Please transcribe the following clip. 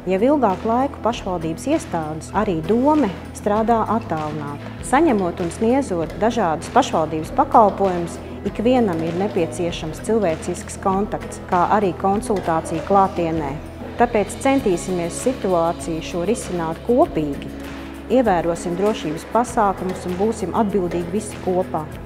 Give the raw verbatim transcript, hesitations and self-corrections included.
Jau ilgāku laiku pašvaldības iestādes, arī dome, strādā attālināti. Saņemot un sniedzot dažādus pašvaldības pakalpojumus, ikvienam ir nepieciešams cilvēcisks kontakts, kā arī konsultācija klātienē. Tāpēc centīsimies situāciju šo risināt kopīgi, ievērosim drošības pasākumus un būsim atbildīgi visi kopā.